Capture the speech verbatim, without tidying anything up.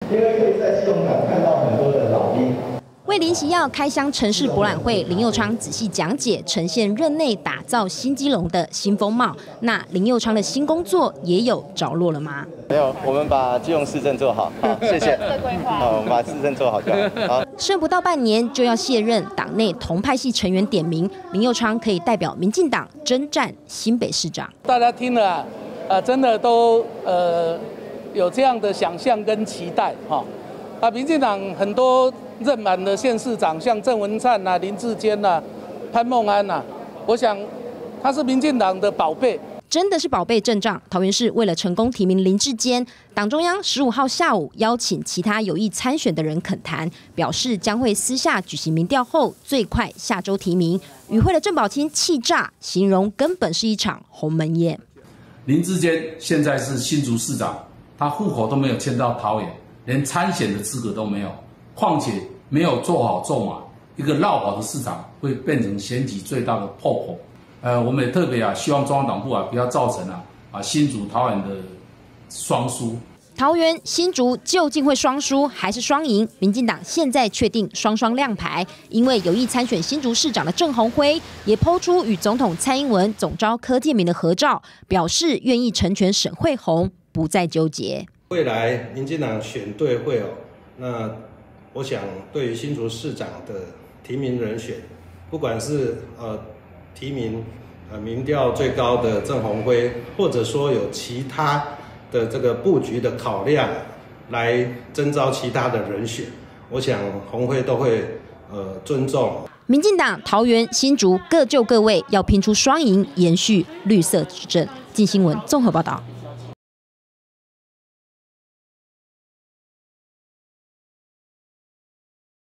因为可以在基隆港看到很多的老兵。 为林习耀开箱城市博览会，林右昌仔细讲解呈现任内打造新基隆的新风貌。那林右昌的新工作也有着落了吗？ 没有，我们把基隆市政做好。好，谢谢。好，我们把市政做好就好。好。 剩不到半年就要卸任，党内同派系成员点名，林右昌可以代表民进党征战新北市长。 大家听了啊，呃，真的都呃有这样的想象跟期待哈。啊，民进党很多。 任满的县市长，像郑文灿呐、林志坚呐、潘孟安呐、我想他是民进党的宝贝， 真的是宝贝阵仗。桃园市为了成功提名林志坚，党中央十五号下午邀请其他有意参选的人恳谈，表示将会私下举行民调后，最快下周提名。与会的郑宝清气炸，形容根本是一场鸿门宴。 林志坚现在是新竹市长，他户口都没有迁到桃园，连参选的资格都没有。 况且没有做好做马，一个绕跑的市长会变成选举最大的破口。呃，我们也特别啊，希望中央党部啊不要造成啊啊新竹桃园的双输。 桃园新竹究竟会双输还是双赢？民进党现在确定双双亮牌，因为有意参选新竹市长的郑鸿辉也抛出与总统蔡英文总召柯建铭的合照，表示愿意成全沈慧虹，不再纠结。 未来民进党选对会哦，那。 我想，对于新竹市长的提名人选，不管是呃提名呃民调最高的郑鸿辉，或者说有其他的这个布局的考量，来征召其他的人选，我想鸿辉都会呃尊重。 民进党桃园、新竹各就各位，要拼出双赢，延续绿色执政。镜新闻综合报道。